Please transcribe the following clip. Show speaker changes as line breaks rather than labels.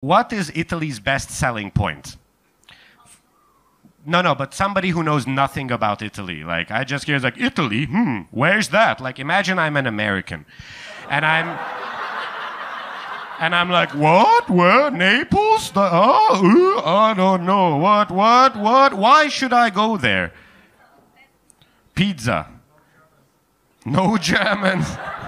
What is Italy's best selling point? No, but somebody who knows nothing about Italy. Like, I just hear like, Italy, where's that? Like, imagine I'm an American. And I'm like, what? Where? Naples? I don't know. What? Why should I go there? Pizza. No German.